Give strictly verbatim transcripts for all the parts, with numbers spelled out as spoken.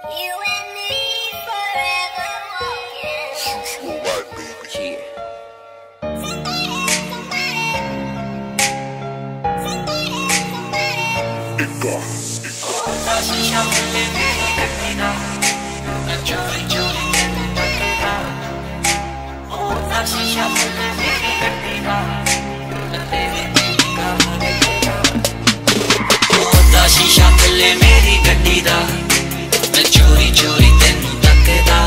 You and me forever walking. Alright, baby. Yeah. Ipa, Ipa. शीशा मिले मेरी गड्डी दा, मैं चोरी चोरी तेनू तकदा। ओ शीशा मिले मेरी गड्डी दा, मैं तेरे दिल का रखदा। ओ शीशा मिले मेरी गड्डी दा, मैं चोरी चोरी तेनू तकदा।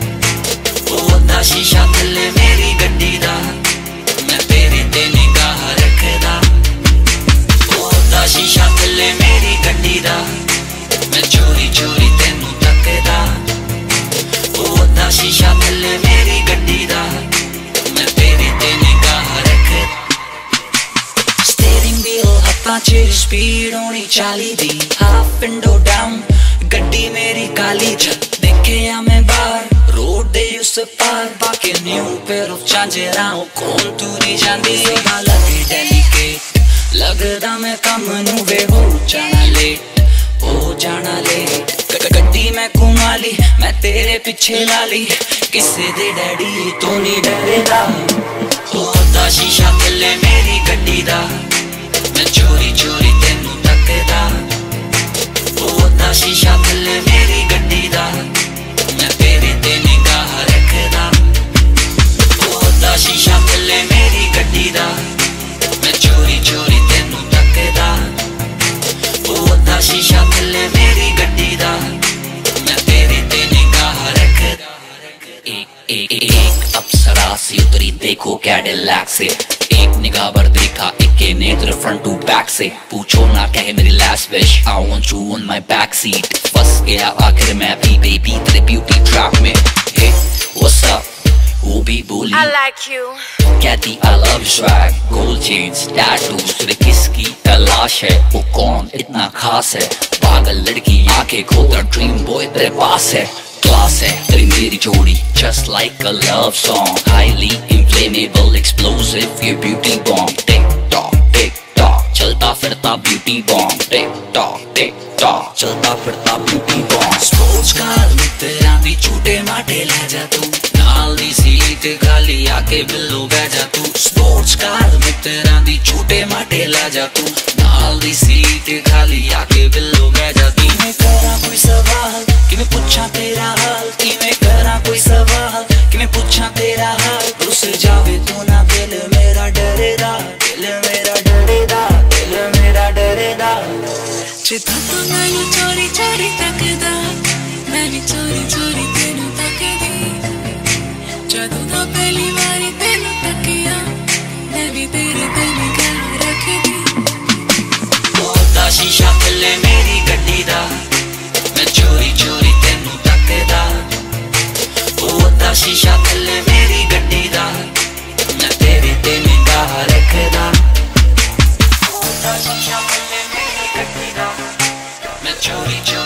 ओ शीशा मिले मेरी गड्डी दा, मैं तेरे ते निगाह रखदा। ओ शीशा मिले मेरी गड्डी दा, मैं चोरी चोरी तेनू तकदा। ओ शीशा मिले मेरी गड्डी दा, मैं तेरे ते निगाह रखदा। स्टीयरिंग व्हील हत्थां च स्पीड होनी चाली दी, हाफ विंडो डाउन गड्डी मेरी काली च। देखिया मैं बाहर रोड दे उस पार, बाकी न्यू पेयर ऑफ झांजरां कौन तुरी जांदी लगे डेलीकेट। लगदा मैं कम नू वे हो जाना लेट, हो जाना लेट। गड्डी मैं घुमा ली, मैं तेरे पिछे ला ली, किसे दे डैडी तो नहीं डरेदा। ओ शीशा मिले मेरी गड्डी दा, मैं चोरी चोरी तेनू तकदा। ओ शीशा मिले मेरी गड्डी दा, मैं तेरे ते निगाह रखदा। ओ शीशा मिले मेरी गड्डी दा, मैं चोरी चोरी तेनू तकदा। ओ शीशा मिले मेरी गड्डी दा, मैं तेरे ते निगाह रखदा। एक एक एक अप्सरा सी उतरी देखो कैडिलैक से, एक निगाह भर देखा इक्के नेत्र फ्रंट टू बैक से। पूछो ना कहे मेरी last wish, I want you on my back seat. फंस गया आखिर मैं भी बेबी तेरे ब्यूटी ट्रैप में। हे व्हाट्स अप वो भी बोली I like you. कहती I love swag, gold chains, tattoos, तुझे किसकी तलाश है, वो कौन इतना खास है। पागल लड़की आंखें खोलकर ड्रीम बॉय तेरे पास है। क्लास है तेरी मेरी जोड़ी just like a love song, highly inflammable, explosive, your beauty bomb। Tick tock tick tock चलता फिरता beauty bomb. Tick tock tick tock चलता फिरता ब्यूटी बॉम्ब। स्पोर्ट्स कार में तेरा भी छूटे माटे ले जा तू, नाल दी सीट खाली आके बिल्लो बह जा तू। स्पोर्ट्स कार में तेरा दी छूटे माटे ला जा तू, नाल दी सीट खाली आके बिल्लो बह जा तू। मैं करा कोई सवाल कि मैं पूछा तेरा हाल, कि मैं करा कोई सवाल कि मैं पूछा तेरा हाल। रुस जावे तू ना दिल मेरा डरेदा, दिल मेरा डरेदा, दिल मेरा डरेदा। जिदा तो मैनू चोरी चोरी तकदा, मैंने चोरी चोरी तेनू तकदी। जदों दा पहली वारी तेनू तकिया, मैं भी तेरे ते निगाह रखदी। ओ शीशा मिले मेरी गड्डी दा, मैं चोरी चोरी तेनू तकदा। ओ शीशा मिले मेरी गड्डी दा, मैं तेरे ते निगाह रखदा। ओ शीशा मिले मेरी गड्डी दा, मैं चोरी चोरी